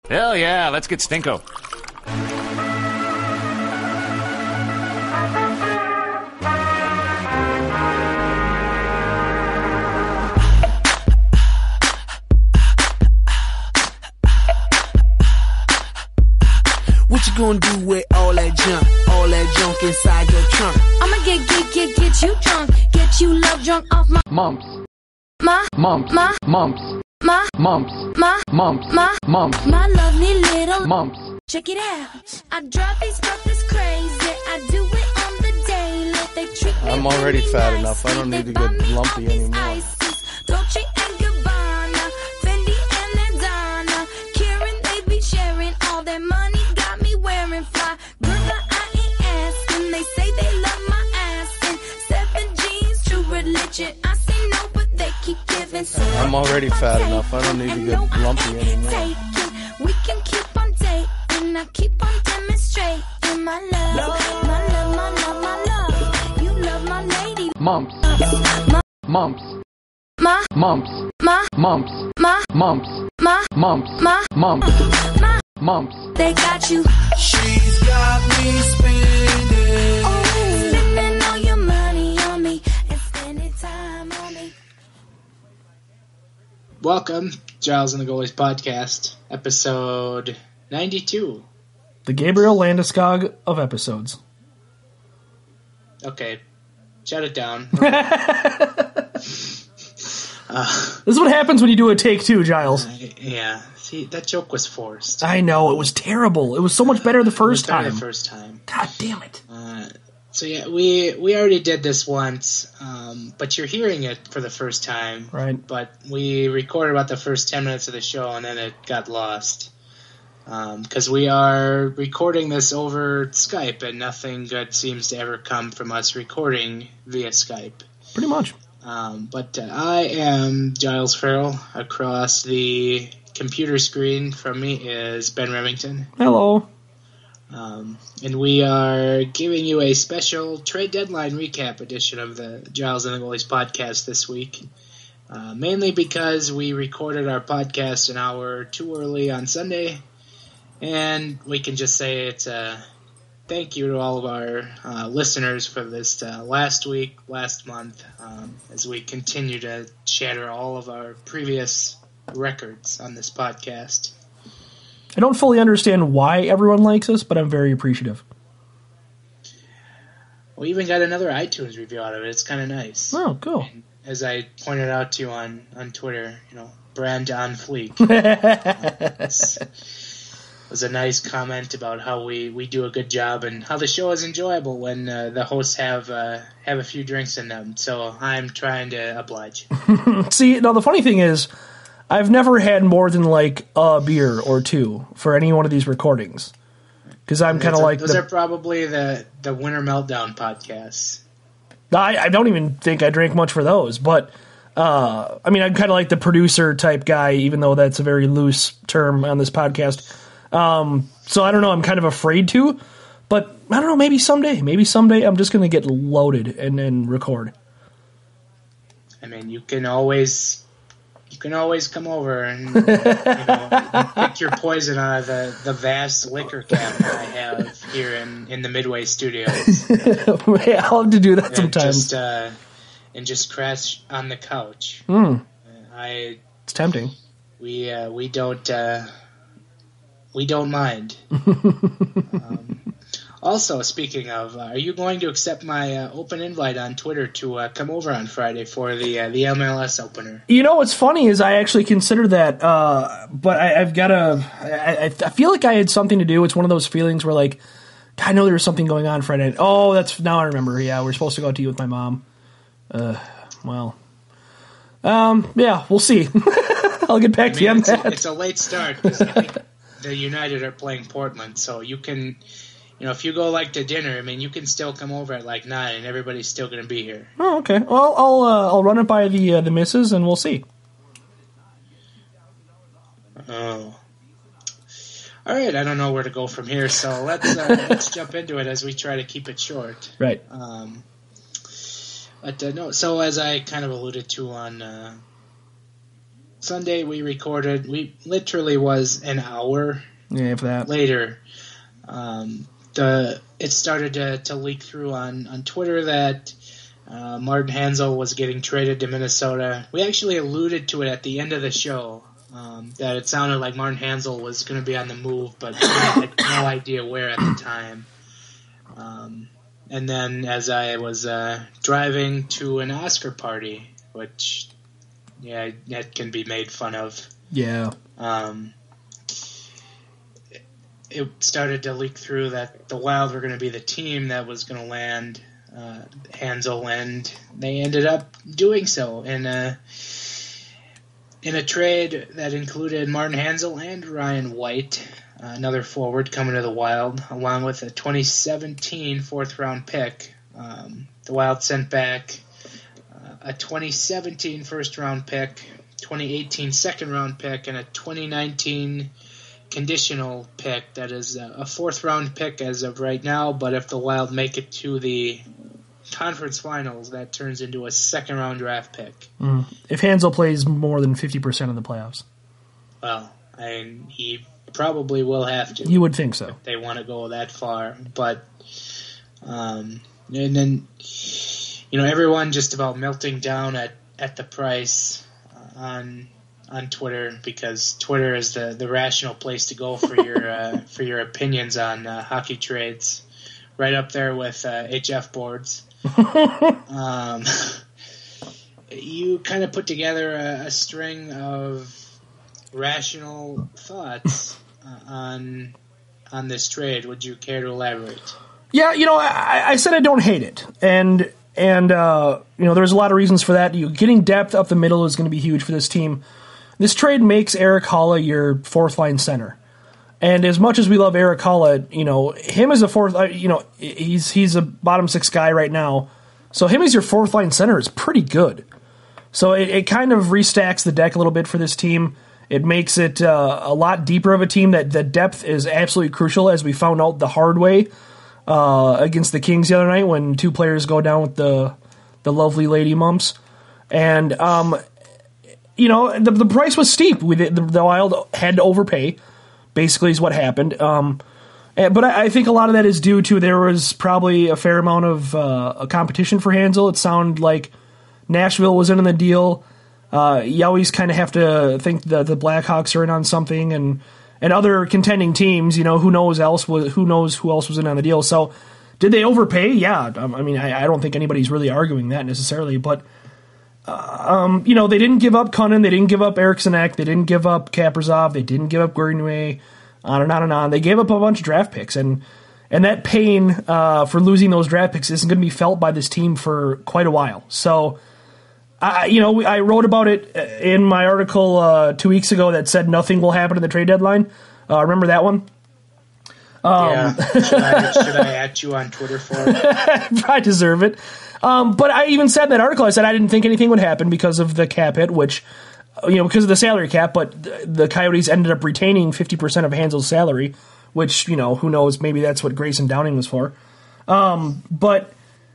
Hell yeah, let's get stinko. What you gonna do with all that junk inside your trunk? I'ma get you drunk, get you love drunk off my Mumps. My Mumps. My Mumps. my Mumps. my Mumps. my Mumps. my lovely little Mumps. Check it out. I drive these brothers crazy. I do it on the daily. They treat me I'm already really fat nicely. enough. I don't need to They buy get me lumpy all these anymore. ices. Dolce and Gabbana, Fendi and Adana. Karen, they be sharing all their money. Got me wearing fly. Girl, I ain't asking. They say they love my ass. And 7 jeans, true religion. I say no, but they keep giving. So I'm already fat enough. I don't need to get lumpy anymore. We can keep on dating. I keep on demonstrating my love. My love, my love, my love. You love my lady. Mumps. Mumps. My, Mumps. my, Mumps. my, Mumps. my, Mumps. my, Mumps. my. Mumps. They got you. She's got me spinning. Oh, spending all your money on me and spending time on me. Welcome, Giles and the Goalies podcast, episode 92. The Gabriel Landeskog of episodes. Okay, shut it down. This is what happens when you do a take two, Giles. Yeah, see, that joke was forced. I know, it was terrible. It was so much better the first It was better time. the first time. God damn it. So yeah, we already did this once, but you're hearing it for the first time. Right. But we recorded about the first 10 minutes of the show, and then it got lost. Because we are recording this over Skype, and nothing good seems to ever come from us recording via Skype. Pretty much. But I am Giles Farrell. Across the computer screen from me is Ben Remington. Hello. And we are giving you a special trade deadline recap edition of the Giles and the Goalies podcast this week. Mainly because we recorded our podcast an hour too early on Sunday. And we can just say it's a thank you to all of our listeners for this last week, last month, as we continue to shatter all of our previous records on this podcast. I don't fully understand why everyone likes us, but I'm very appreciative. We even got another iTunes review out of it. It's kind of nice. Oh, cool. And as I pointed out to you on Twitter, brand on fleek. It was a nice comment about how we do a good job and how the show is enjoyable when the hosts have a few drinks in them. So I'm trying to oblige. See, now the funny thing is, I've never had more than like a beer or two for any one of these recordings. Because I'm kind of like... Those are probably the Winter Meltdown podcasts. I don't even think I drank much for those, but... I'm kind of like the producer type guy, even though that's a very loose term on this podcast. So I don't know, I'm kind of afraid to, but I don't know, maybe someday I'm just going to get loaded and then record. You can always come over and pick your poison out of the vast liquor cabinet I have here in the Midway Studios. Yeah, I'll have to do that sometimes. And just crash on the couch. It's tempting. We don't mind. Also, speaking of, are you going to accept my open invite on Twitter to come over on Friday for the MLS opener? What's funny is I actually considered that, but I've got to... I feel like I had something to do. It's one of those feelings where, like, I know there was something going on Friday night. Oh, now I remember. Yeah, we're supposed to go out to eat with my mom. Yeah, we'll see. I'll get back to you on that. It's a late start because I think the United are playing Portland, so you can, if you go to dinner, you can still come over at 9, and everybody's still going to be here. Oh, okay. Well, I'll run it by the missus, and we'll see. Oh. All right, I don't know where to go from here, so let's jump into it as we try to keep it short. Right. No. So as I kind of alluded to on Sunday we recorded. We literally was an hour if that. later. It started to leak through on Twitter that Martin Hanzal was getting traded to Minnesota. We actually alluded to it at the end of the show, that it sounded like Martin Hanzal was going to be on the move, but we had no idea where at the time. And then as I was driving to an Oscar party, which, yeah, that can be made fun of. Yeah. It started to leak through that the Wild were going to be the team that was going to land Hanzal, and they ended up doing so in a trade that included Martin Hanzal and Ryan White, another forward coming to the Wild, along with a 2017 fourth-round pick. The Wild sent back a 2017 first-round pick, 2018 second-round pick, and a 2019 conditional pick that is a fourth-round pick as of right now, but if the Wild make it to the conference finals, that turns into a second-round draft pick. If Hanzal plays more than 50% of the playoffs. Well, he probably will have to. You would think so. If they want to go that far. But, and then, everyone just about melting down at the price on Twitter, because Twitter is the rational place to go for your opinions on hockey trades, right up there with HF boards. You kind of put together a string of rational thoughts on this trade. Would you care to elaborate? Yeah, I said I don't hate it, and there's a lot of reasons for that. Getting depth up the middle is going to be huge for this team. This trade makes Erik Haula your fourth-line center. And as much as we love Erik Haula, him as a fourth, he's a bottom six guy right now. So him as your fourth-line center is pretty good. So it kind of restacks the deck a little bit for this team. It makes it a lot deeper of a team. That the depth is absolutely crucial, as we found out the hard way against the Kings the other night when two players go down with the lovely lady mumps. And the price was steep. The Wild had to overpay, basically, is what happened. But I think a lot of that is due to there was probably a fair amount of a competition for Hanzal. It sounded like Nashville was in on the deal. You always kind of have to think that the Blackhawks are in on something, and other contending teams. Who knows who else was in on the deal. So did they overpay? Yeah. I don't think anybody's really arguing that necessarily, but. They didn't give up Cunnin, they didn't give up Eriksson Ek, they didn't give up Kaprizov, they didn't give up Gordonway, on and on and on. They gave up a bunch of draft picks, and that pain for losing those draft picks isn't going to be felt by this team for quite a while. So, I wrote about it in my article 2 weeks ago that said nothing will happen in the trade deadline. Remember that one? Yeah. Should I add you on Twitter for it? I deserve it. But I even said in that article, I said I didn't think anything would happen because of the cap hit, which, because of the salary cap, but the Coyotes ended up retaining 50% of Hanzal's salary, which, who knows, maybe that's what Grayson Downing was for. But,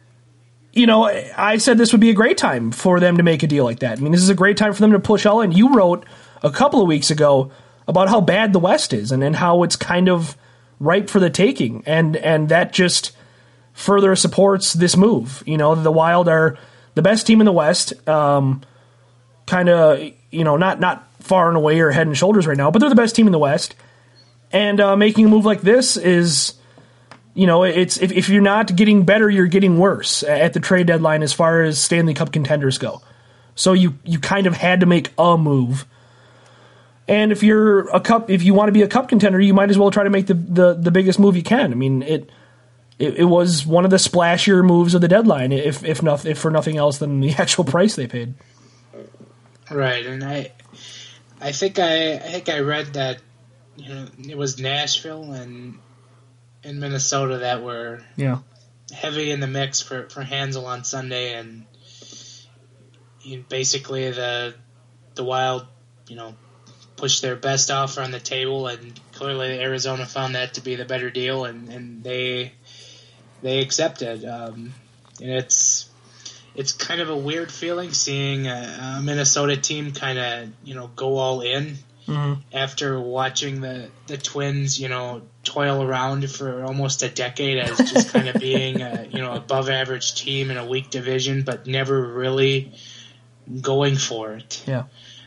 I said this would be a great time for them to make a deal like that. This is a great time for them to push all in. You wrote a couple of weeks ago about how bad the West is and how it's kind of ripe for the taking, and that just further supports this move. The Wild are the best team in the West, kind of, not far and away or head and shoulders right now, but they're the best team in the West. And making a move like this is, it's if you're not getting better, you're getting worse at the trade deadline as far as Stanley Cup contenders go. So you kind of had to make a move. And if you want to be a cup contender, you might as well try to make the biggest move you can. It was one of the splashier moves of the deadline, if for nothing else than the actual price they paid. Right, and I think I read that it was Nashville and Minnesota that were heavy in the mix for Hanzal on Sunday, and basically the Wild pushed their best offer on the table, and clearly Arizona found that to be the better deal, and they accepted. And it's kind of a weird feeling seeing a Minnesota team kind of, go all in after watching the Twins, toil around for almost a decade as just kind of being a, above average team in a weak division, but never really going for it. Yeah.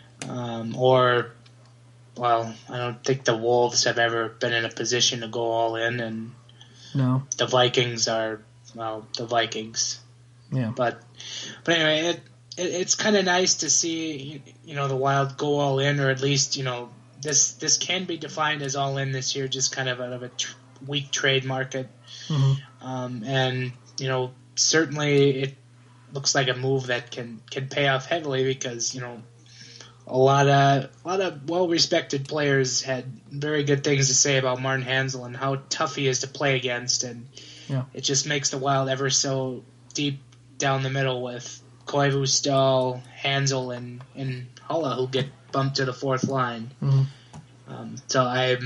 Well, I don't think the Wolves have ever been in a position to go all in, and no, the Vikings are, the Vikings. Yeah. But anyway, it's kind of nice to see, the Wild go all in, or at least, this can be defined as all in this year, just kind of out of a weak trade market. And, certainly it looks like a move that can pay off heavily because, a lot of well-respected players had very good things to say about Martin Hanzal and how tough he is to play against, and it just makes the Wild ever so deep down the middle with Koivu, Stahl, Hanzal, and Hulla, who get bumped to the fourth line. So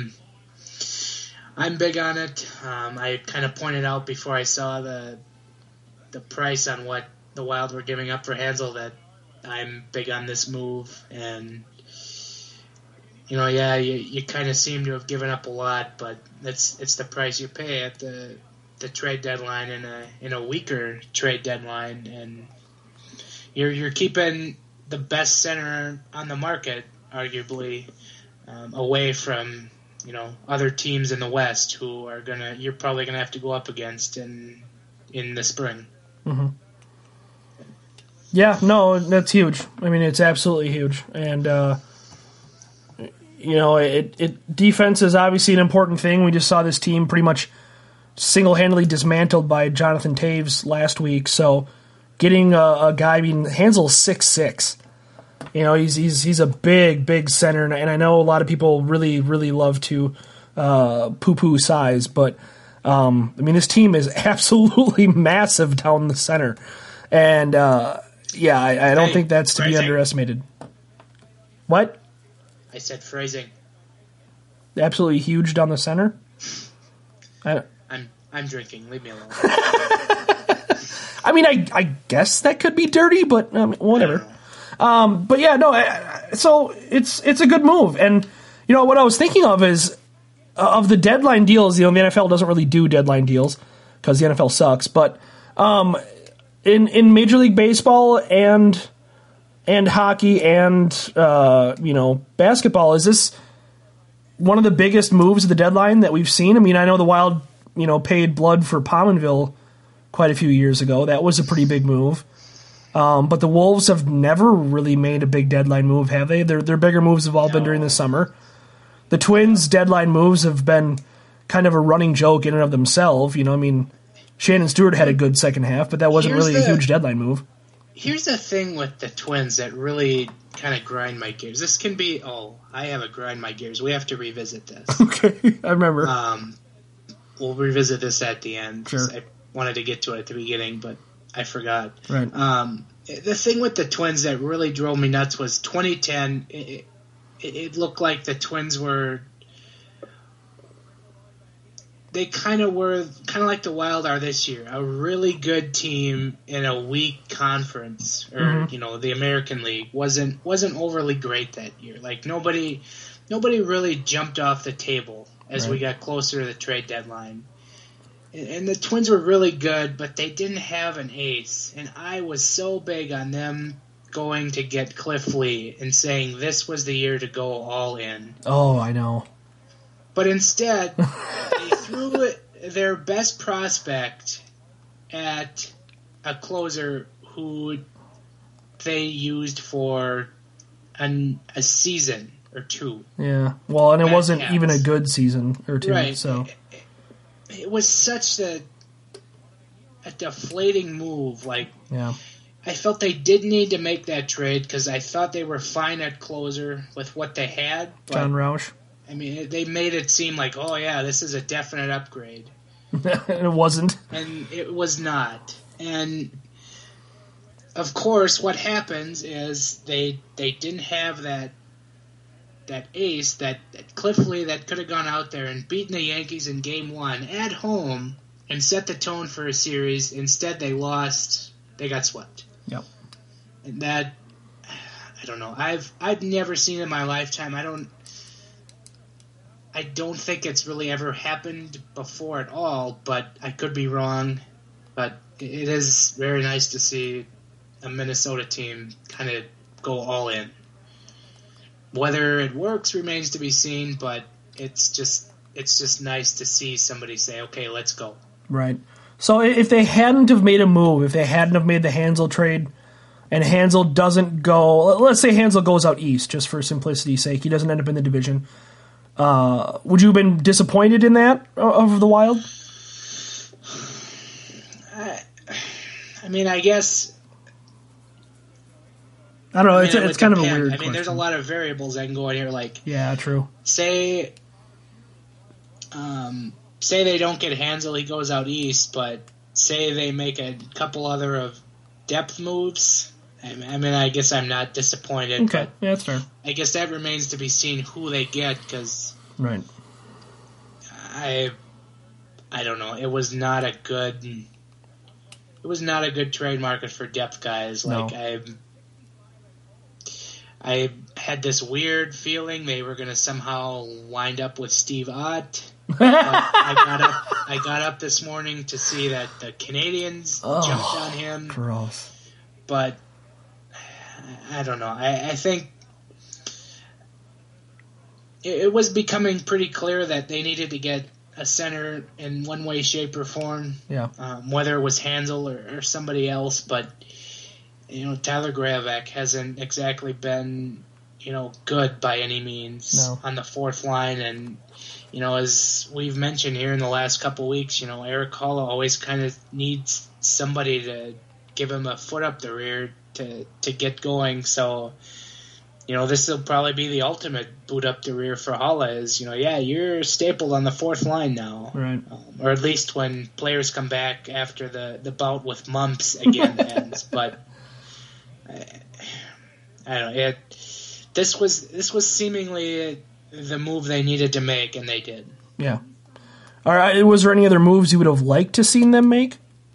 I'm big on it. I kind of pointed out before I saw the price on what the Wild were giving up for Hanzal that I'm big on this move, and you kind of seem to have given up a lot, but it's the price you pay at the trade deadline in a weaker trade deadline, and you're keeping the best center on the market, arguably, away from other teams in the West who you're probably gonna have to go up against in the spring. Yeah, no, that's huge. I mean, it's absolutely huge, and defense is obviously an important thing. We just saw this team pretty much single-handedly dismantled by Jonathan Taves last week. So, getting a guy, Hanzel's 6'6". He's a big center, and I know a lot of people really love to poo-poo size, but this team is absolutely massive down the center, and I don't think that's to be underestimated. What? I said phrasing. Absolutely huge down the center? I'm drinking. Leave me alone. I guess that could be dirty, but whatever. But yeah, no. So it's a good move, and what I was thinking of is of the deadline deals. The NFL doesn't really do deadline deals because the NFL sucks. But in Major League Baseball and hockey and basketball, is this one of the biggest moves of the deadline that we've seen? I know the Wild paid blood for Pominville quite a few years ago. That was a pretty big move. But the Wolves have never really made a big deadline move, have they? Their bigger moves have all been during the summer. The Twins' deadline moves have been kind of a running joke in and of themselves. Shannon Stewart had a good second half, but that wasn't really a huge deadline move. Here's the thing with the Twins that really kind of grind my gears. This can be, I have a grind my gears. We have to revisit this. Okay, I remember. We'll revisit this at the end. Sure. I wanted to get to it at the beginning, but I forgot. Right. The thing with the Twins that really drove me nuts was 2010. It looked like the Twins were. They kind of were like the Wild are this year, a really good team in a weak conference, or the American League wasn't overly great that year. Like nobody really jumped off the table as we got closer to the trade deadline. And the Twins were really good, but they didn't have an ace. And I was so big on them going to get Cliff Lee and saying this was the year to go all in. Oh, I know. But instead, they threw their best prospect at a closer who they used for a season or two. Yeah, well, and it wasn't even a good season or two. Right. So it was such a deflating move. Yeah. I felt they did need to make that trade because I thought they were fine at closer with what they had. But, John Roush. They made it seem like, oh yeah, this is a definite upgrade. And it wasn't. And it was not. And of course, what happens is they didn't have that ace, that Cliff Lee that could have gone out there and beaten the Yankees in Game 1 at home and set the tone for a series. Instead, they lost. They got swept. Yep. And that, I don't know. I've never seen in my lifetime. I don't think it's really ever happened before at all, but I could be wrong. But it is very nice to see a Minnesota team kind of go all in. Whether it works remains to be seen, but it's just nice to see somebody say, okay, let's go. Right. So if they hadn't have made a move, if they hadn't have made the Hanzal trade, and Hanzal doesn't go, let's say Hanzal goes out east, just for simplicity's sake, he doesn't end up in the division, would you have been disappointed in that of the Wild? I mean, I guess... I don't know, it's kind of a weird question. There's a lot of variables that can go in here, like... Yeah, true. Say they don't get Hanzal, he goes out east, but say they make a couple other of depth moves. I mean, I guess I'm not disappointed. Okay, yeah, that's fair. I guess that remains to be seen who they get, because right. I don't know. It was not a good trade market for depth guys. Like No. I had this weird feeling they were going to somehow wind up with Steve Ott. I got up this morning to see that the Canadians jumped on him. Gross. But I don't know. I think it was becoming pretty clear that they needed to get a center in one way, shape, or form. Yeah. Whether it was Hanzal or somebody else, but Tyler Gravak hasn't exactly been good by any means on the fourth line, and as we've mentioned here in the last couple weeks, Eric Halla always kind of needs somebody to give him a foot up the rear to get going. So, this will probably be the ultimate boot up the rear for Halla is, you're stapled on the fourth line now. Right. Or at least when players come back after the bout with mumps again ends. But I don't know. This was seemingly the move they needed to make, and they did. Yeah. All right. Was there any other moves you would have liked to seen them make?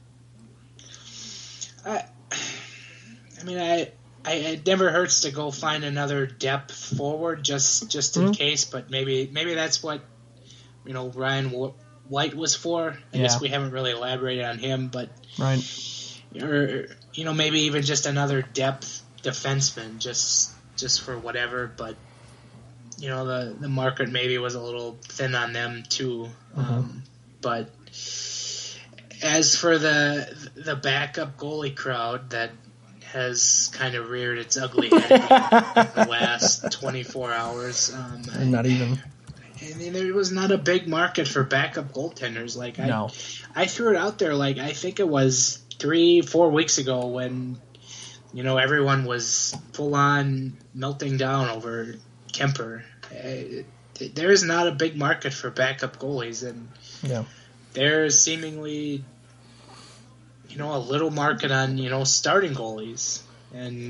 It never hurts to go find another depth forward just in case, but maybe that's what Ryan White was for. I guess we haven't really elaborated on him, but right. Or maybe even just another depth defenseman, just for whatever. But the market maybe was a little thin on them too. But as for the backup goalie crowd that has kind of reared its ugly head in the last 24 hours. Not even. I mean, there was not a big market for backup goaltenders. Like I threw it out there. Like I think it was 3-4 weeks ago when everyone was full on melting down over Kemper. There is not a big market for backup goalies, and there's seemingly a little market on starting goalies, and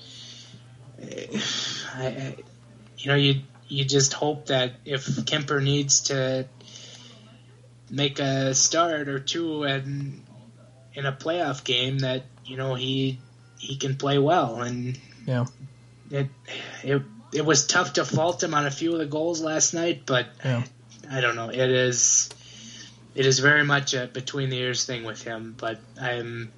you just hope that if Kemper needs to make a start or two in a playoff game, that he can play well. And it was tough to fault him on a few of the goals last night, but I don't know. It is very much a between the ears thing with him, but I'm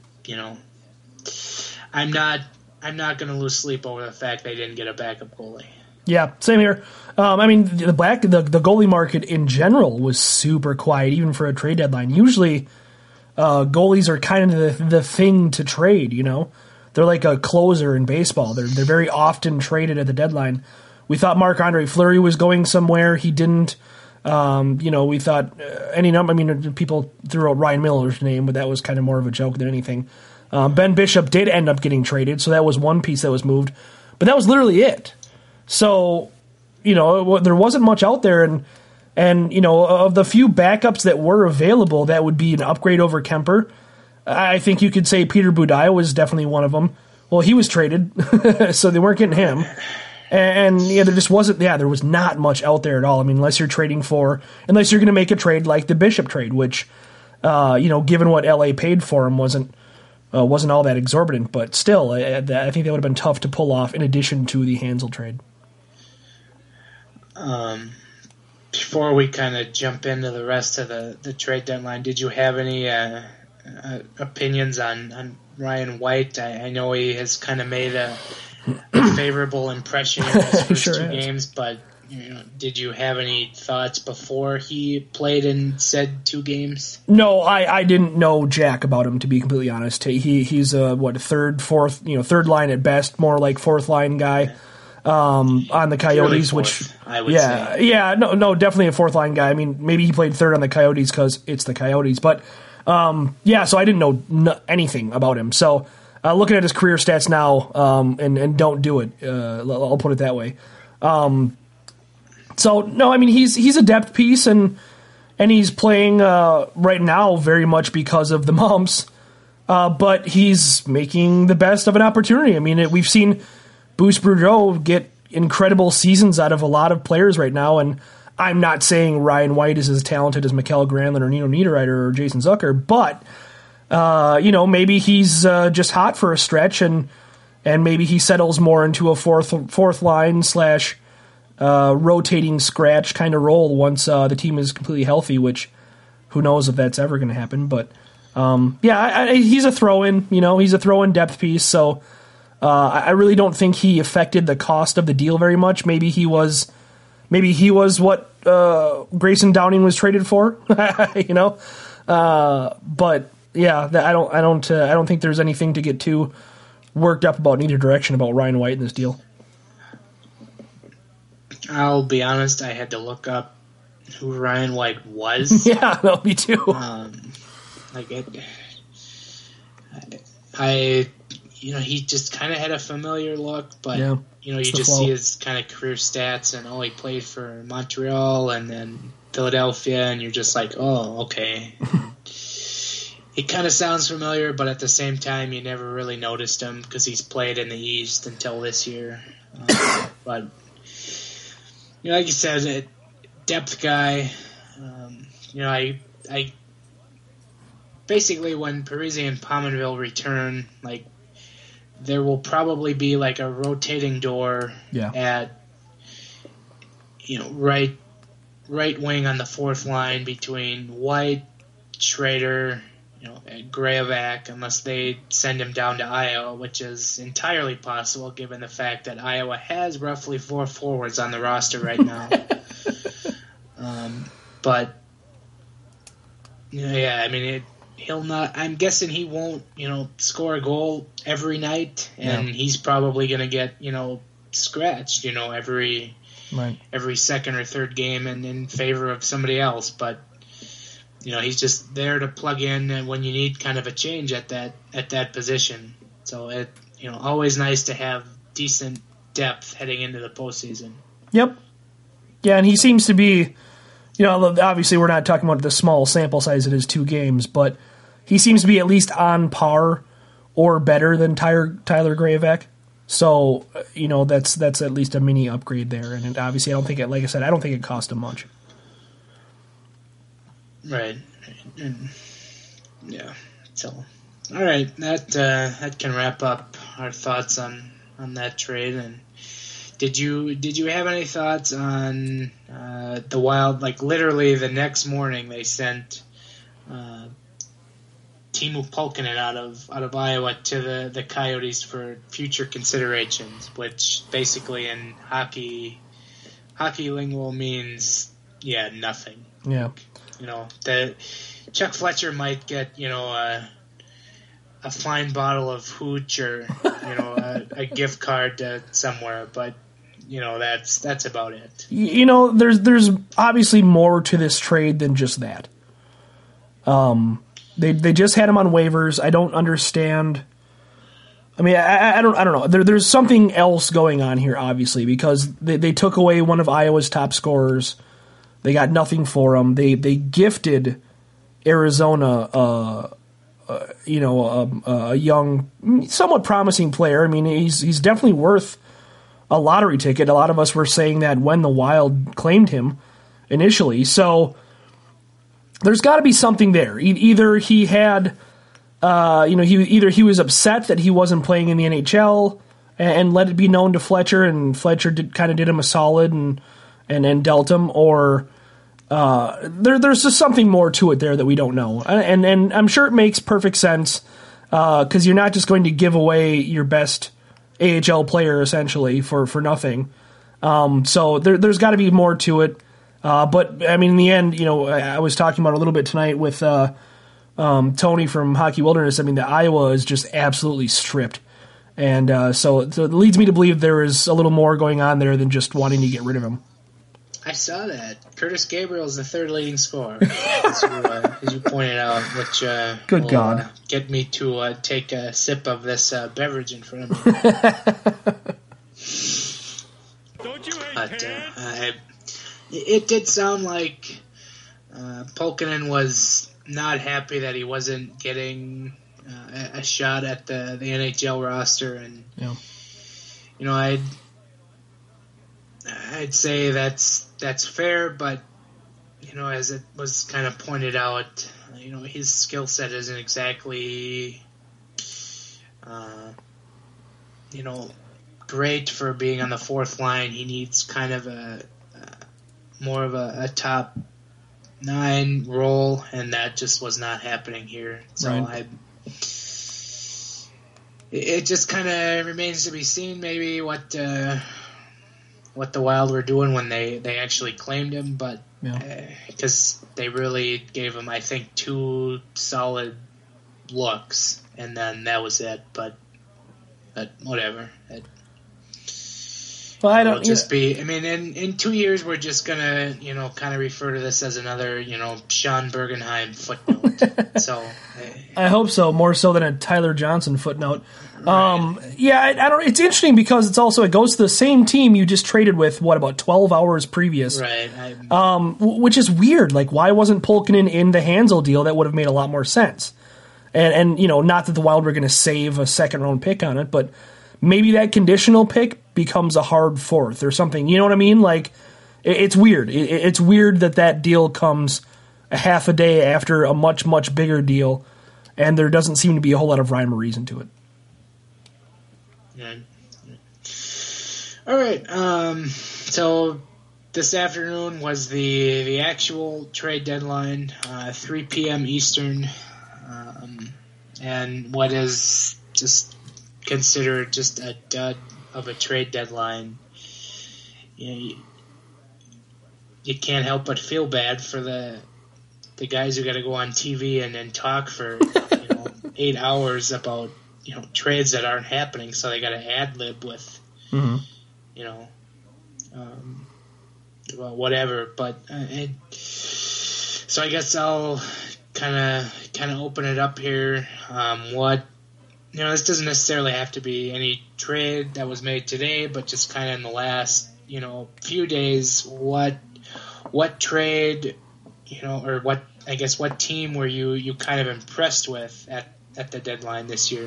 not going to lose sleep over the fact they didn't get a backup goalie. Yeah, same here. The goalie market in general was super quiet, even for a trade deadline. Usually, goalies are kind of the thing to trade. They're like a closer in baseball. They're very often traded at the deadline. We thought Marc-Andre Fleury was going somewhere. He didn't. We thought any number. I mean, people threw out Ryan Miller's name, but that was kind of more of a joke than anything. Ben Bishop did end up getting traded, so that was one piece that was moved. But that was literally it. So, there wasn't much out there, and of the few backups that were available, that would be an upgrade over Kemper. I think you could say Peter Budaj was definitely one of them. Well, he was traded, so they weren't getting him. And there just wasn't. Yeah, there was not much out there at all. I mean, unless you're going to make a trade like the Bishop trade, which, given what LA paid for him, wasn't wasn't all that exorbitant, but still, I think that would have been tough to pull off in addition to the Hanzal trade. Before we kind of jump into the rest of the trade deadline, did you have any opinions on Ryan White? I know he has kind of made a favorable impression in his first Sure two has. games, but did you have any thoughts before he played in said 2 games? No, I didn't know jack about him, to be completely honest. He's a third line at best, more like fourth line guy on the Coyotes, Really which fourth, I would say. yeah, no, definitely a fourth line guy. I mean, maybe he played third on the Coyotes because it's the Coyotes, but so I didn't know anything about him. So looking at his career stats now, and don't do it. I'll put it that way. So no, I mean he's a depth piece, and he's playing right now very much because of the mumps. But he's making the best of an opportunity. I mean, we've seen Bruce Boudreau get incredible seasons out of a lot of players right now, and I'm not saying Ryan White is as talented as Mikael Granlund or Nino Niederreiter or Jason Zucker, but maybe he's just hot for a stretch, and maybe he settles more into a fourth line / rotating scratch kind of role once the team is completely healthy, which who knows if that's ever going to happen. But he's a throw-in. He's a throw-in depth piece. So I really don't think he affected the cost of the deal very much. Maybe he was what Grayson Downing was traded for. But yeah, I don't think there's anything to get too worked up about in either direction about Ryan White in this deal. I'll be honest, I had to look up who Ryan White was. Yeah, no, me too. He just kind of had a familiar look, but Yeah, you it's the just flow. see his kind of career stats, and he played for Montreal and then Philadelphia, and you're just like, oh, okay. He kind of sounds familiar, but at the same time, you never really noticed him because he's played in the East until this year. But like you said, a depth guy. I basically, when Parisi and Pominville return, there will probably be a rotating door at right wing on the fourth line between White, Schrader, and Grayovac, unless they send him down to Iowa, which is entirely possible given the fact that Iowa has roughly 4 forwards on the roster right now. But he'll not. I'm guessing he won't, score a goal every night, and he's probably going to get, scratched, every second or third game and in favor of somebody else. But he's just there to plug in when you need kind of a change at that position. So it always nice to have decent depth heading into the postseason. Yep. Yeah, and he seems to be, obviously we're not talking about the small sample size it is 2 games, but he seems to be at least on par or better than Tyler Grayovac. So, that's at least a mini upgrade there. And obviously I don't think it cost him much. Right. Yeah. So, all right. That can wrap up our thoughts on that trade. And did you have any thoughts on the Wild? Literally the next morning, they sent Teemu Pulkkinen out of Iowa to the Coyotes for future considerations, which basically in hockey lingo means nothing. Yeah. The Chuck Fletcher might get, a fine bottle of hooch or, a gift card to somewhere, but, that's about it. There's obviously more to this trade than just that. They just had him on waivers. I don't understand. I mean, I don't know. There's something else going on here, obviously, because they took away one of Iowa's top scorers. They got nothing for him. They gifted Arizona, a young, somewhat promising player. I mean, he's definitely worth a lottery ticket. A lot of us were saying that when the Wild claimed him initially. So there's got to be something there. Either he had he was upset that he wasn't playing in the NHL and let it be known to Fletcher, and Fletcher did him a solid and dealt him, or there's just something more to it there that we don't know. And I'm sure it makes perfect sense because you're not just going to give away your best AHL player essentially for nothing. So there's got to be more to it. But I mean, in the end, I was talking about it a little bit tonight with Tony from Hockey Wilderness. I mean, the Iowa is just absolutely stripped. And so it leads me to believe there is a little more going on there than just wanting to get rid of him. I saw that. Curtis Gabriel is the third leading scorer, as you pointed out, which Good will God. Get me to take a sip of this beverage in front of me. Don't you hate But it did sound like Pulkkinen was not happy that he wasn't getting a shot at the NHL roster, and I'd say that's fair, but as it was kind of pointed out, his skill set isn't exactly great for being on the fourth line. He needs kind of more of a top 9 role, and that just was not happening here. So right. It just kind of remains to be seen maybe what the Wild were doing when they actually claimed him, but because they really gave him, I think, 2 solid looks, and then that was it. But whatever. Well, I don't just be. I mean, in 2 years, we're just gonna, kind of refer to this as another, Sean Bergenheim footnote. So I hope so, more so than a Tyler Johnson footnote. Right. I don't. It's interesting because it goes to the same team you just traded with. What, about 12 hours previous? Right. Which is weird. Like, why wasn't Pulkkinen in the Hanzal deal? That would have made a lot more sense. And not that the Wild were going to save a second round pick on it, but maybe that conditional pick becomes a hard fourth or something. You know what I mean? Like, it's weird. It's weird that deal comes a half a day after a much, much bigger deal, and there doesn't seem to be a whole lot of rhyme or reason to it. Yeah. All right. So this afternoon was the actual trade deadline, 3 p.m. Eastern, and what is just considered just a dud of a trade deadline. You can't help but feel bad for the guys who got to go on TV and then talk for 8 hours about trades that aren't happening, so they got to ad lib with whatever. But so I guess I'll kind of open it up here. This doesn't necessarily have to be any trade that was made today, but just kind of in the last, few days, what trade, or what team were you kind of impressed with at the deadline this year?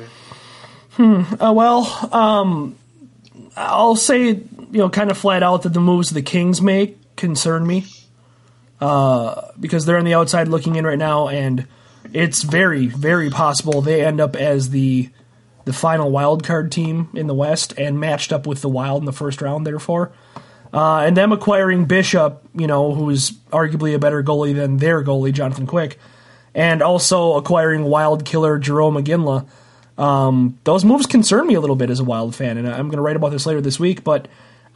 I'll say, kind of flat out that the moves the Kings make concern me, because they're on the outside looking in right now, and it's very, very possible they end up as the final wild card team in the West and matched up with the Wild in the first round, therefore. And them acquiring Bishop, who's arguably a better goalie than their goalie, Jonathan Quick, and also acquiring Wild killer Jerome McGinley. Those moves concern me a little bit as a Wild fan, and I'm going to write about this later this week, but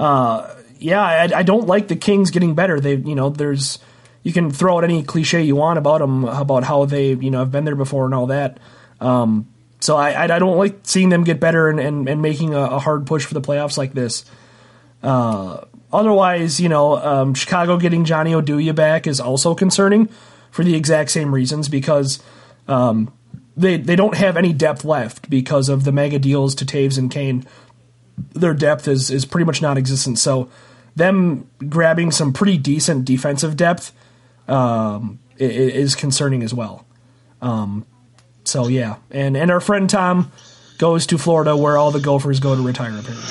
I don't like the Kings getting better. You can throw out any cliche you want about them, about how they, have been there before and all that. So I don't like seeing them get better and making a hard push for the playoffs like this. Otherwise, Chicago getting Johnny Oduya back is also concerning for the exact same reasons, because they don't have any depth left because of the mega deals to Taves and Kane. Their depth is pretty much non-existent. So them grabbing some pretty decent defensive depth is concerning as well. So yeah, and our friend Tom goes to Florida, where all the Gophers go to retire, apparently.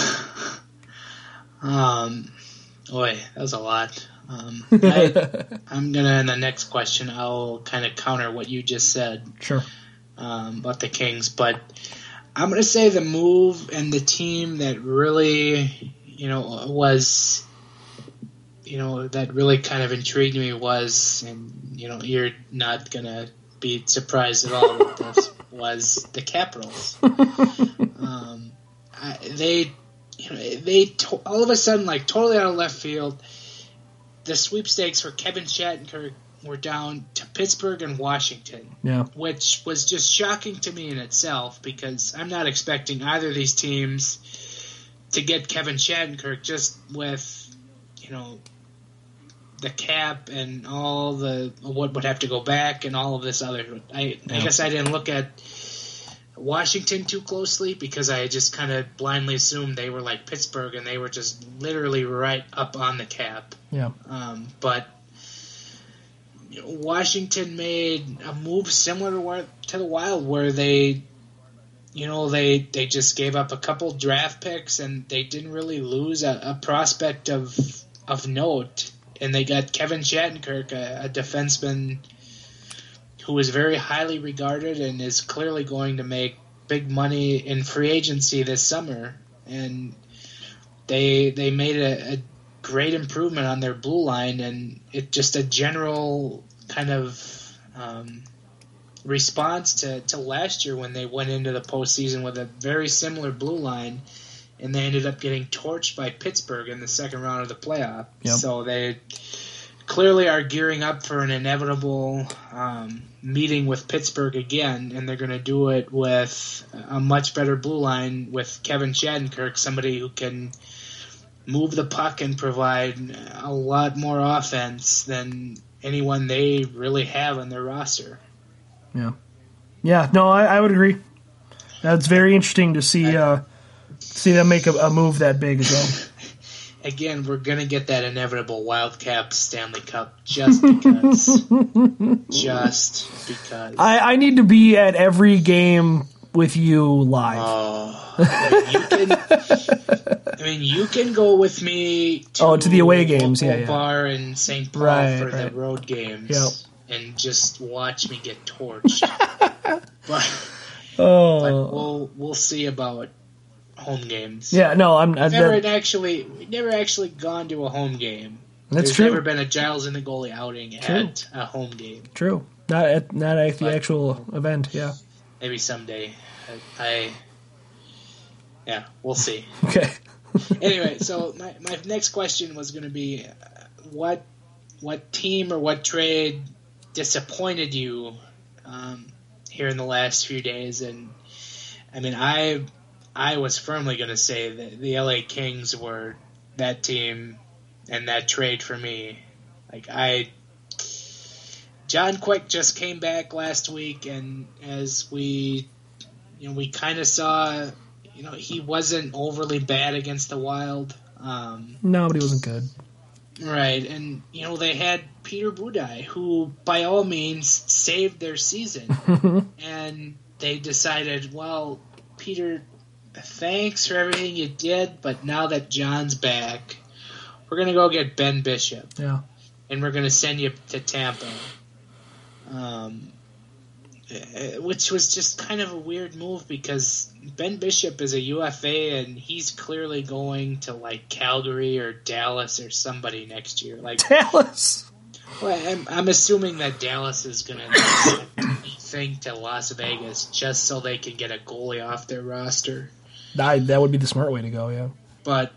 Boy, that was a lot. I'm gonna, in the next question, I'll kind of counter what you just said. Sure. about the Kings, but I'm going to say the move and the team that really, that really kind of intrigued me was, and you're not going to be surprised at all with this, was the Capitals. They all of a sudden, like totally out of left field, the sweepstakes for Kevin Shattenkirk were down to Pittsburgh and Washington, which was just shocking to me in itself because I'm not expecting either of these teams to get Kevin Shattenkirk just with, the cap and all the what would have to go back and all of this other. I guess I didn't look at Washington too closely because I just kind of blindly assumed they were like Pittsburgh and they were just literally right up on the cap. Yeah. But Washington made a move similar to the Wild where they just gave up a couple draft picks and they didn't really lose a prospect of note. And they got Kevin Shattenkirk, a defenseman who is very highly regarded and is clearly going to make big money in free agency this summer. And they made a great improvement on their blue line, and it just a general kind of response to last year when they went into the postseason with a very similar blue line, and they ended up getting torched by Pittsburgh in the second round of the playoff. Yep. So they clearly are gearing up for an inevitable meeting with Pittsburgh again, and they're going to do it with a much better blue line with Kevin Shattenkirk, somebody who can move the puck and provide a lot more offense than anyone they really have on their roster. Yeah. Yeah, no, I would agree. That's very interesting to see them make a move that big as well. Again, we're going to get that inevitable Wildcat Stanley Cup just because. Just because. I need to be at every game with you live. You can go with me to the away games, bar in St. Paul for the road games and just watch me get torched. but we'll see about home games. Yeah, no, We've never actually gone to a home game. That's There's true. never been a Giles and the goalie outing at a home game. True. Not at the actual event, yeah. Maybe someday. We'll see. Okay. Anyway, so my next question was going to be, what team or what trade disappointed you here in the last few days? And I mean, I was firmly going to say that the LA Kings were that team and that trade for me. John Quick just came back last week, and as we kind of saw, he wasn't overly bad against the Wild. No, but he wasn't good. Right, and they had Peter Budaj, who by all means saved their season, and they decided, well, Peter, thanks for everything you did, but now that John's back, we're going to go get Ben Bishop. Yeah. And we're going to send you to Tampa. Which was just kind of a weird move because Ben Bishop is a UFA and he's clearly going to like Calgary or Dallas or somebody next year. Like Dallas? Well, I'm assuming that Dallas is going to think to Las Vegas just so they can get a goalie off their roster. That would be the smart way to go, yeah. But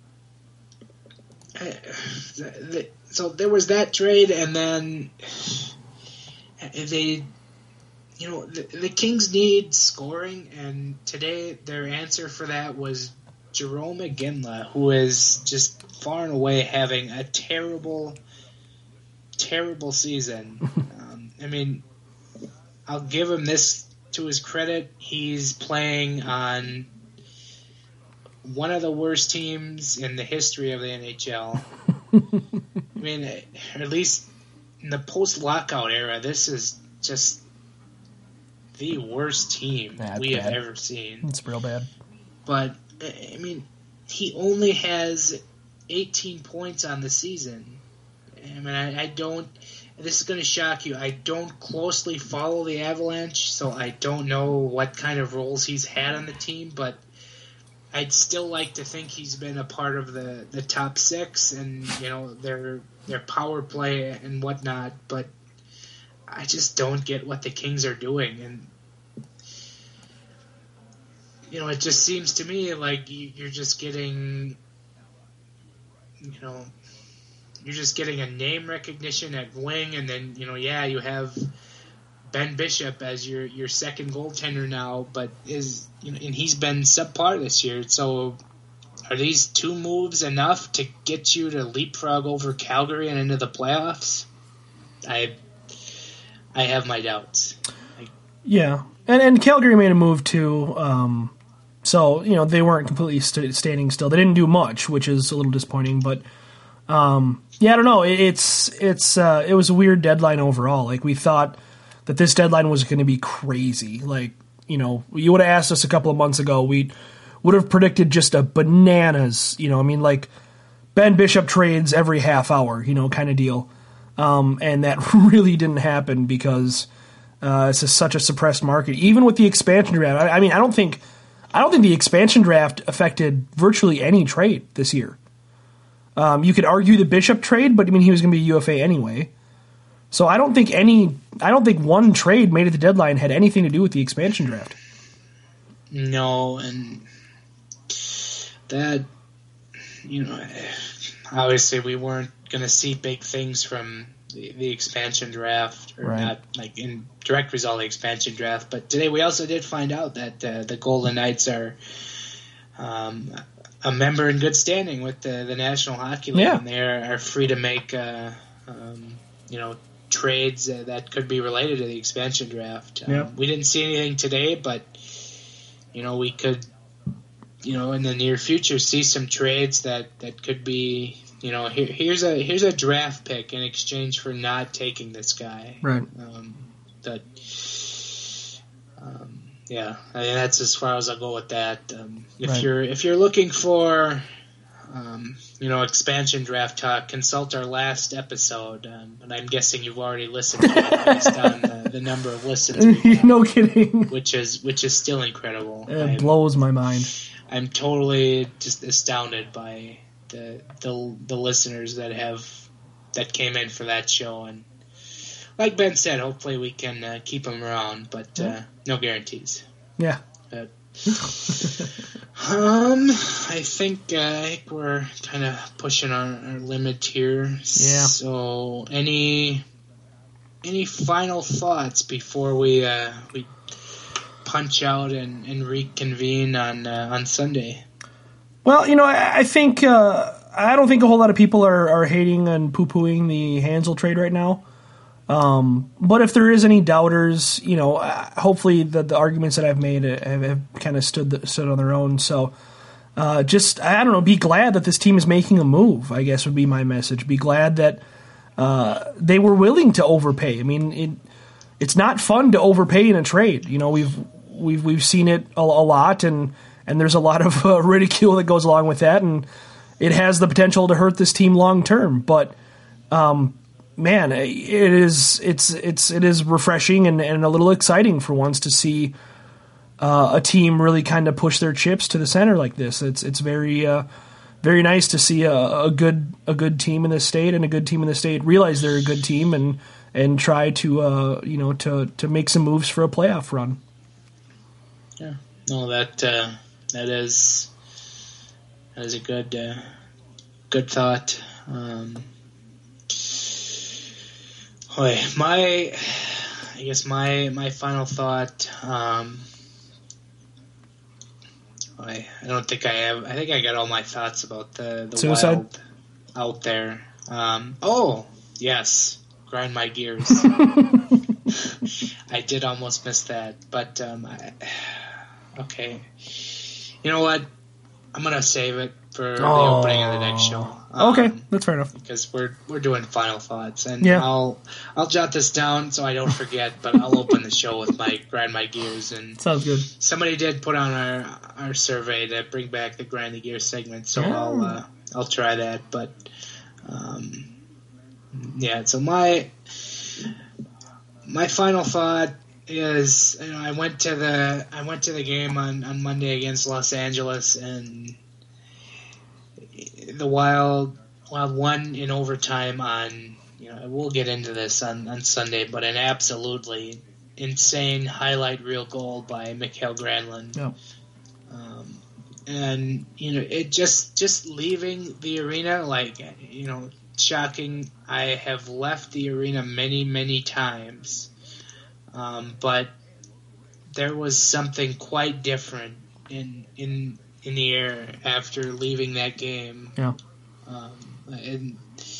so there was that trade, and then they, the Kings need scoring, and today their answer for that was Jerome Iginla, who is just far and away having a terrible season. I mean, I'll give him this to his credit. He's playing on one of the worst teams in the history of the NHL. I mean, at least in the post-lockout era, this is just the worst team we have ever seen. It's real bad. But, I mean, he only has 18 points on the season. I mean, this is going to shock you. I don't closely follow the Avalanche, so I don't know what kind of roles he's had on the team, but I'd still like to think he's been a part of the top six and, their power play and whatnot, but I just don't get what the Kings are doing. And, it just seems to me like you're just getting, you're just getting a name recognition at wing, and then, you have Ben Bishop as your second goaltender now, but and he's been subpar this year. So are these two moves enough to get you to leapfrog over Calgary and into the playoffs? I have my doubts. Yeah, and Calgary made a move too. So they weren't completely standing still. They didn't do much, which is a little disappointing. But I don't know. It was a weird deadline overall. Like, we thought that this deadline was going to be crazy. Like, you would have asked us a couple of months ago, we would have predicted just a bananas. Like Ben Bishop trades every half hour, kind of deal. And that really didn't happen because it's such a suppressed market. Even with the expansion draft, I don't think the expansion draft affected virtually any trade this year. You could argue the Bishop trade, but he was going to be a UFA anyway. So I don't think one trade made at the deadline had anything to do with the expansion draft. No, and that, obviously we weren't going to see big things from the expansion draft, or right. Not like in direct result of the expansion draft. But today we also did find out that the Golden Knights are a member in good standing with the National Hockey League, and they are free to make trades that could be related to the expansion draft. We didn't see anything today, but we could in the near future see some trades that could be here's a draft pick in exchange for not taking this guy, right? I mean, that's as far as I'll go with that. If you're looking for expansion draft talk, consult our last episode, and I'm guessing you've already listened to it based on the number of listens we have, no kidding, which is still incredible. It blows my mind. I'm totally just astounded by the listeners that came in for that show, and like Ben said, hopefully we can keep them around, but no guarantees. Yeah. I think we're kind of pushing our limit here. Yeah. So any final thoughts before we punch out and reconvene on Sunday? Well, I think I don't think a whole lot of people are hating and poo-pooing the Hanzal trade right now. But if there is any doubters, hopefully the arguments that I've made have kind of stood on their own. So just, I don't know, be glad that this team is making a move, I guess would be my message. Be glad that they were willing to overpay. I mean, it's not fun to overpay in a trade. We've seen it a lot, and there's a lot of ridicule that goes along with that, and it has the potential to hurt this team long term. But man, it is refreshing and a little exciting for once to see a team really kind of push their chips to the center like this. It's very very nice to see a good team in this state, and a good team in the state realize they're a good team and try to to make some moves for a playoff run. Yeah, no, that is a good thought. My final thought. I don't think I have. I think I got all my thoughts about the Suicide? Wild out there. Oh yes, grind my gears. I did almost miss that, but okay. You know what? I'm gonna save it for the opening of the next show. Okay, that's fair enough. Because we're doing final thoughts, and yeah. I'll jot this down so I don't forget. But I'll open the show with my grind my gears. And sounds good. Somebody did put on our survey to bring back the grind the gears segment, so I'll try that. But yeah, so my my final thought is, I went to the game on Monday against Los Angeles, and the Wild won in overtime on, we'll get into this on Sunday, but an absolutely insane highlight reel goal by Mikael Granlund. Yeah. And it just leaving the arena, shocking. I have left the arena many, many times, but there was something quite different in the air after leaving that game. Yeah. And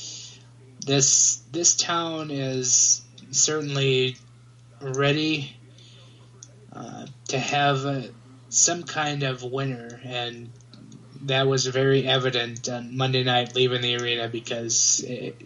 this town is certainly ready to have some kind of winner, and that was very evident on Monday night leaving the arena, because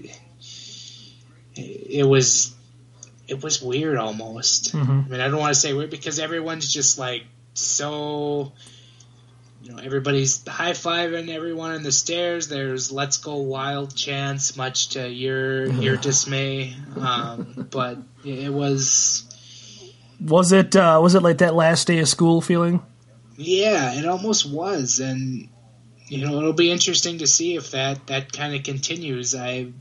it was weird almost. Mm-hmm. I mean, I don't want to say weird because everyone's just so. Everybody's high-fiving everyone on the stairs. There's "Let's Go Wild" chants, much to your dismay. But it was. Was it like that last day of school feeling? Yeah, it almost was, and it'll be interesting to see if that kind of continues. I've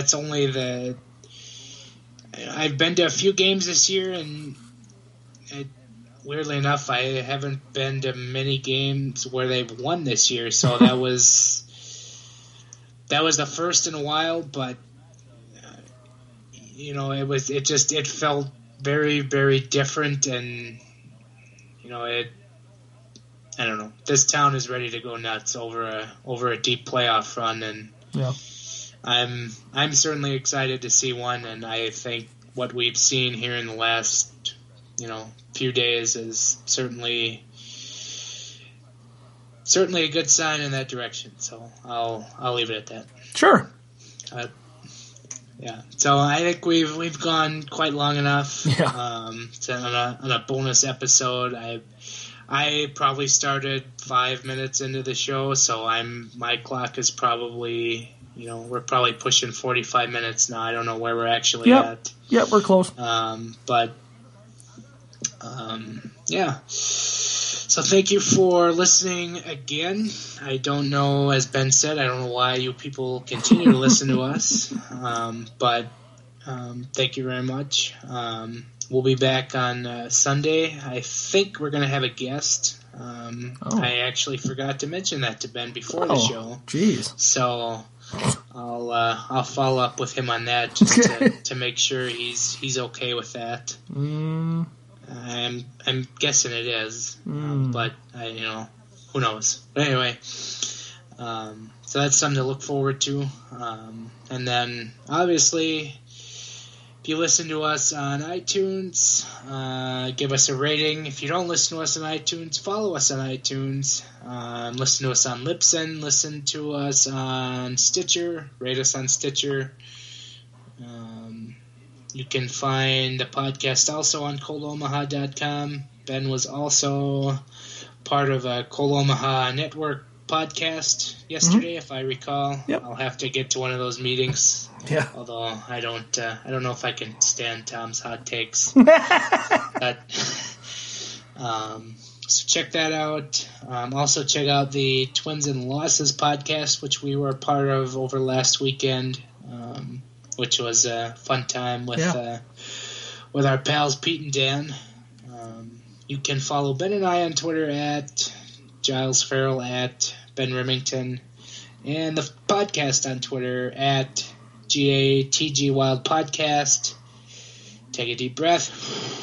been to a few games this year, and weirdly enough, I haven't been to many games where they've won this year. So that was the first in a while, but it felt very, very different, and I don't know. This town is ready to go nuts over a deep playoff run, and yeah. I'm certainly excited to see one, and I think what we've seen here in the last few days is certainly a good sign in that direction. So I'll leave it at that. Sure. Yeah. So I think we've gone quite long enough. Yeah. On a bonus episode, I probably started 5 minutes into the show, so my clock is probably, we're probably pushing 45 minutes now. I don't know where we're actually at. Yep, we're close. Yeah. So thank you for listening again. I don't know, as Ben said, I don't know why you people continue to listen to us, but thank you very much. We'll be back on Sunday. I think we're going to have a guest. I actually forgot to mention that to Ben before the show. Jeez. So I'll follow up with him on that just to make sure he's okay with that. I'm guessing it is, but who knows? But anyway, so that's something to look forward to. And then obviously, if you listen to us on iTunes, give us a rating. If you don't listen to us on iTunes, follow us on iTunes. Listen to us on Libsyn. Listen to us on Stitcher. Rate us on Stitcher. You can find the podcast also on ColdOmaha.com. Ben was also part of a Cold Omaha Network podcast yesterday, if I recall. Yep. I'll have to get to one of those meetings. Yeah. Although I don't know if I can stand Tom's hot takes. So check that out. Also check out the Twins and Losses podcast, which we were a part of over last weekend, which was a fun time with our pals Pete and Dan. You can follow Ben and I on Twitter at Giles Farrell, at Ben Remington, and the podcast on Twitter at GATG Wild Podcast. Take a deep breath.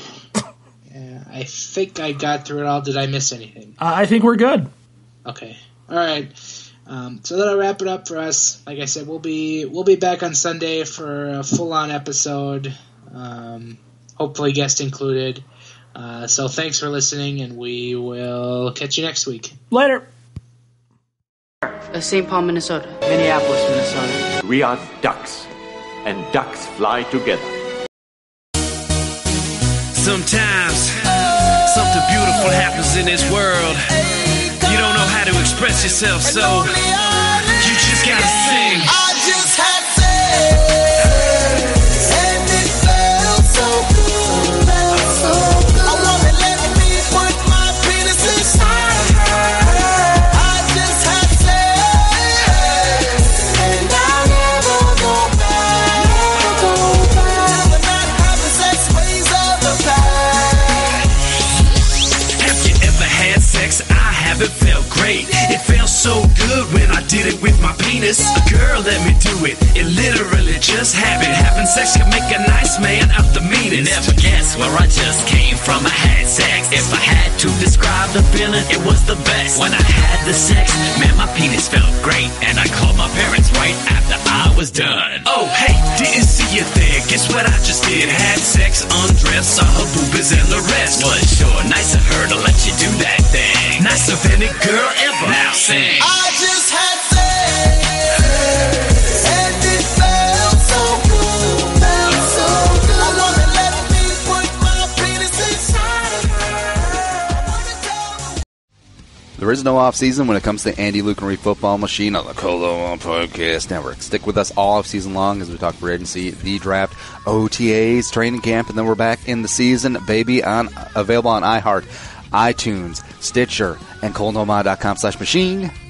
I think I got through it all. Did I miss anything? I think we're good. Okay. All right. So that'll wrap it up for us. Like I said, we'll be back on Sunday for a full-on episode, hopefully guest included. So thanks for listening, and we will catch you next week. Later. St. Paul, Minnesota. Minneapolis, Minnesota. We are ducks, and ducks fly together. Sometimes something beautiful happens in this world. You don't know how to express yourself, so you just gotta sing. I just had sex, and it felt so good. it with my penis. Girl, let me do it. It literally just happened. Having sex can make a nice man out the meanest. Never guess where I just came from. I had sex. If I had to describe the feeling, it was the best. When I had the sex, man, my penis felt great. And I called my parents right after I was done. Oh, hey, didn't see you there. Guess what I just did? Had sex, undressed, saw her boobies and the rest. Was sure nice of her to let you do that thing. Nicer than any girl ever. Now sing. I just had sex, and it felt so good, felt so good. I wanna let me put my penis inside of her. There is no off-season when it comes to Andy Luke and Reed Football Machine on the Colo Podcast Network. Stick with us all off-season long as we talk free agency, the draft, OTAs, training camp, and then we're back in the season, baby, available on iHeart, iTunes, Stitcher, and ColNomad.com/machine.